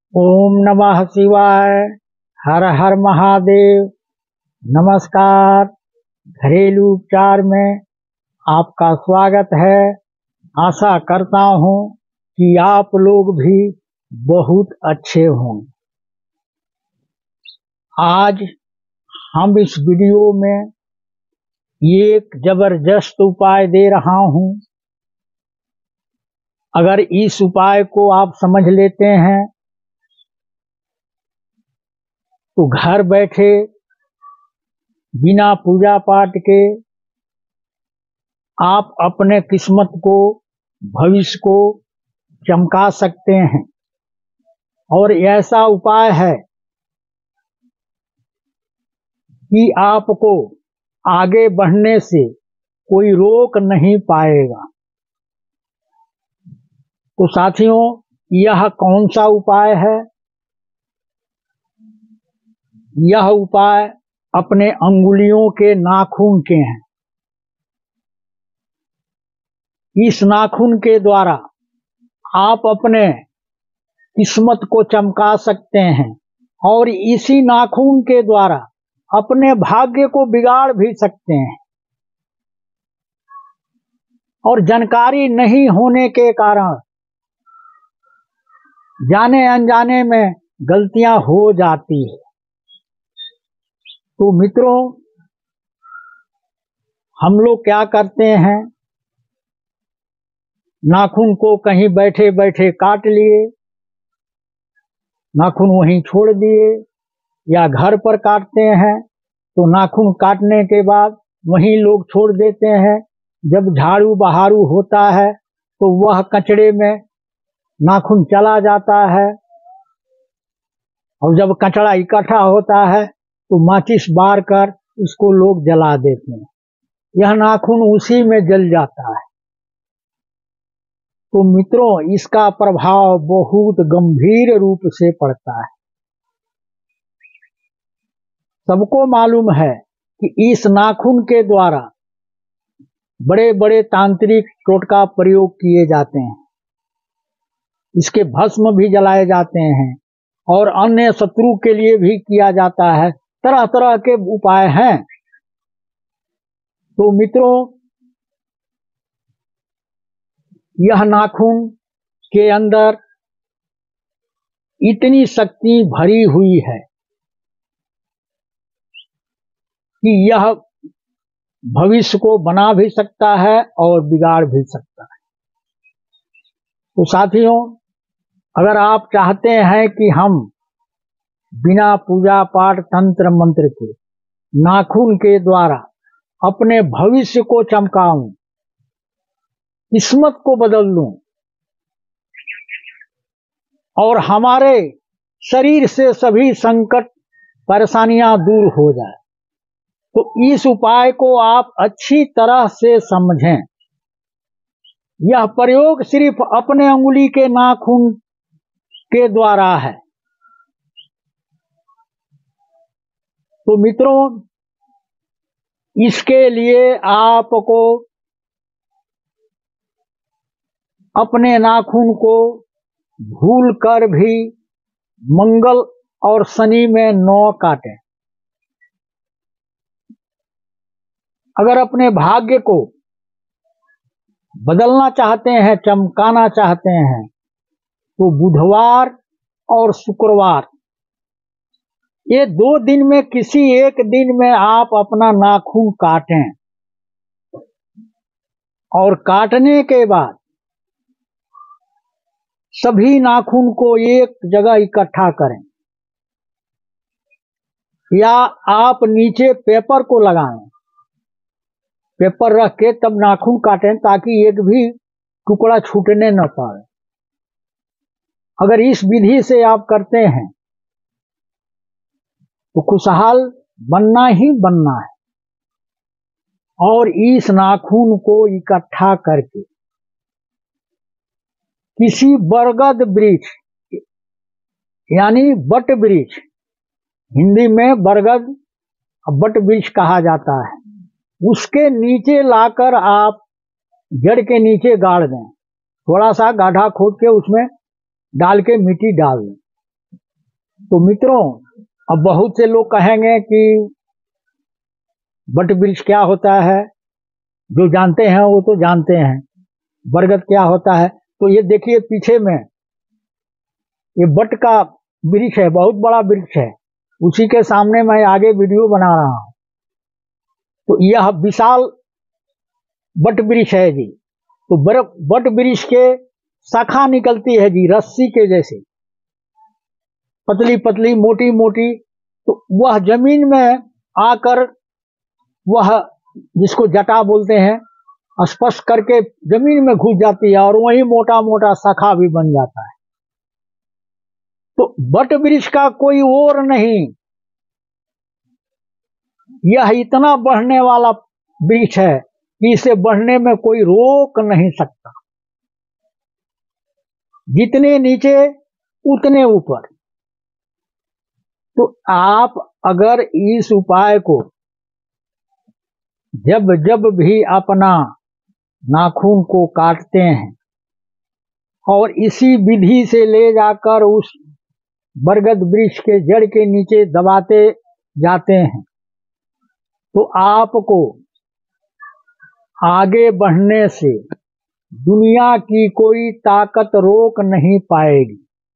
ओम नमः शिवाय। हर हर महादेव। नमस्कार। घरेलू उपचार में आपका स्वागत है। आशा करता हूँ कि आप लोग भी बहुत अच्छे हों। आज हम इस वीडियो में एक जबरदस्त उपाय दे रहा हूँ। अगर इस उपाय को आप समझ लेते हैं तो घर बैठे बिना पूजा पाठ के आप अपने किस्मत को, भविष्य को चमका सकते हैं। और ऐसा उपाय है कि आपको आगे बढ़ने से कोई रोक नहीं पाएगा। तो साथियों, यह कौन सा उपाय है? यह उपाय अपने अंगुलियों के नाखून के हैं। इस नाखून के द्वारा आप अपने किस्मत को चमका सकते हैं और इसी नाखून के द्वारा अपने भाग्य को बिगाड़ भी सकते हैं। और जानकारी नहीं होने के कारण जाने अनजाने में गलतियां हो जाती है। तो मित्रों, हम लोग क्या करते हैं, नाखून को कहीं बैठे बैठे काट लिए, नाखून वहीं छोड़ दिए, या घर पर काटते हैं तो नाखून काटने के बाद वहीं लोग छोड़ देते हैं। जब झाड़ू बहारू होता है तो वह कचड़े में नाखून चला जाता है, और जब कचड़ा इकट्ठा होता है तो माचिस बार कर उसको लोग जला देते हैं। यह नाखून उसी में जल जाता है। तो मित्रों, इसका प्रभाव बहुत गंभीर रूप से पड़ता है। सबको मालूम है कि इस नाखून के द्वारा बड़े बड़े तांत्रिक टोटका प्रयोग किए जाते हैं। इसके भस्म भी जलाए जाते हैं और अन्य शत्रु के लिए भी किया जाता है। तरह तरह के उपाय हैं। तो मित्रों, यह नाखून के अंदर इतनी शक्ति भरी हुई है कि यह भविष्य को बना भी सकता है और बिगाड़ भी सकता है। तो साथियों, अगर आप चाहते हैं कि हम बिना पूजा पाठ तंत्र मंत्र के नाखून के द्वारा अपने भविष्य को चमकाऊं, किस्मत को बदल लूं और हमारे शरीर से सभी संकट परेशानियां दूर हो जाए, तो इस उपाय को आप अच्छी तरह से समझें। यह प्रयोग सिर्फ अपने अंगुली के नाखून के द्वारा है। तो मित्रों, इसके लिए आपको अपने नाखून को भूल कर भी मंगल और शनि में न काटें। अगर अपने भाग्य को बदलना चाहते हैं, चमकाना चाहते हैं, तो बुधवार और शुक्रवार, ये 2 दिन में किसी एक दिन में आप अपना नाखून काटें। और काटने के बाद सभी नाखून को एक जगह इकट्ठा करें, या आप नीचे पेपर को लगाएं। पेपर रख के तब नाखून काटें ताकि एक भी टुकड़ा छूटने न पाए। अगर इस विधि से आप करते हैं तो खुशहाल बनना ही बनना है। और इस नाखून को इकट्ठा करके किसी बरगद वृक्ष, यानी बट वृक्ष, हिंदी में बरगद बट वृक्ष कहा जाता है, उसके नीचे लाकर आप जड़ के नीचे गाड़ दें। थोड़ा सा गाढ़ा खोद के उसमें डाल के मिट्टी डाल दें। तो मित्रों, अब बहुत से लोग कहेंगे कि बट वृक्ष क्या होता है, जो जानते हैं वो तो जानते हैं। बरगद क्या होता है, तो ये देखिए पीछे में ये बट का वृक्ष है, बहुत बड़ा वृक्ष है, उसी के सामने मैं आगे वीडियो बना रहा हूं। तो यह विशाल बट वृक्ष है जी। तो बट वृक्ष के शाखा निकलती है जी, रस्सी के जैसे, पतली पतली मोटी मोटी। तो वह जमीन में आकर, वह जिसको जटा बोलते हैं, स्पर्श करके जमीन में घुस जाती है और वही मोटा मोटा शाखा भी बन जाता है। तो बट वृक्ष का कोई और नहीं, यह इतना बढ़ने वाला वृक्ष है कि इसे बढ़ने में कोई रोक नहीं सकता। जितने नीचे उतने ऊपर। तो आप अगर इस उपाय को जब जब भी अपना नाखून को काटते हैं और इसी विधि से ले जाकर उस बरगद वृक्ष के जड़ के नीचे दबाते जाते हैं, तो आपको आगे बढ़ने से दुनिया की कोई ताकत रोक नहीं पाएगी।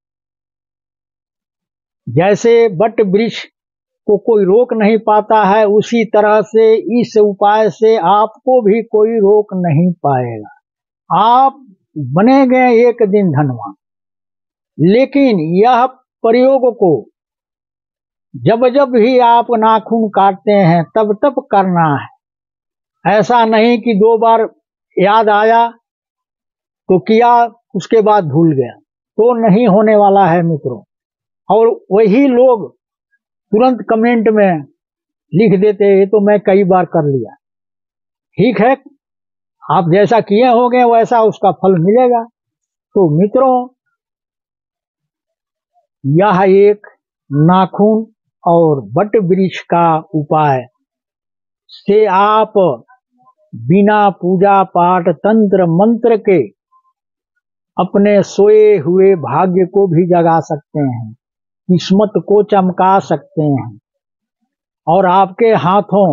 जैसे बट वृक्ष को कोई रोक नहीं पाता है, उसी तरह से इस उपाय से आपको भी कोई रोक नहीं पाएगा। आप बनेंगे एक दिन धनवान। लेकिन यह प्रयोग को जब जब भी आप नाखून काटते हैं तब तब करना है। ऐसा नहीं कि 2 बार याद आया तो किया, उसके बाद भूल गया, तो नहीं होने वाला है मित्रों। और वही लोग तुरंत कमेंट में लिख देते हैं, तो मैं कई बार कर लिया। ठीक है, आप जैसा किए होंगे वैसा उसका फल मिलेगा। तो मित्रों, यह एक नाखून और बट वृक्ष का उपाय से आप बिना पूजा पाठ तंत्र मंत्र के अपने सोए हुए भाग्य को भी जगा सकते हैं, किस्मत को चमका सकते हैं, और आपके हाथों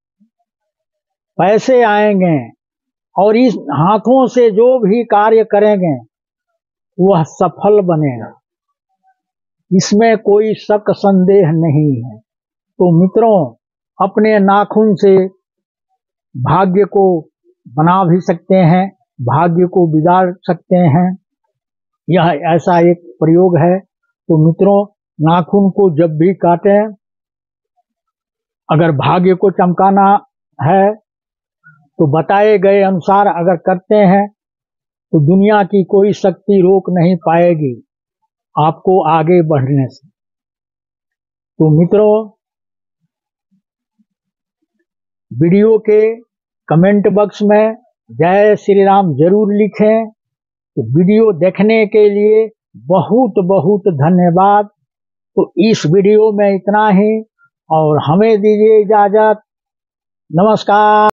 पैसे आएंगे और इस हाथों से जो भी कार्य करेंगे वह सफल बनेगा। इसमें कोई शक संदेह नहीं है। तो मित्रों, अपने नाखून से भाग्य को बना भी सकते हैं, भाग्य को बिगाड़ सकते हैं। यह ऐसा एक प्रयोग है। तो मित्रों, नाखून को जब भी काटें, अगर भाग्य को चमकाना है तो बताए गए अनुसार अगर करते हैं तो दुनिया की कोई शक्ति रोक नहीं पाएगी आपको आगे बढ़ने से। तो मित्रों, वीडियो के कमेंट बॉक्स में जय श्री राम जरूर लिखें। तो वीडियो देखने के लिए बहुत बहुत धन्यवाद। तो इस वीडियो में इतना ही, और हमें दीजिए इजाजत। नमस्कार।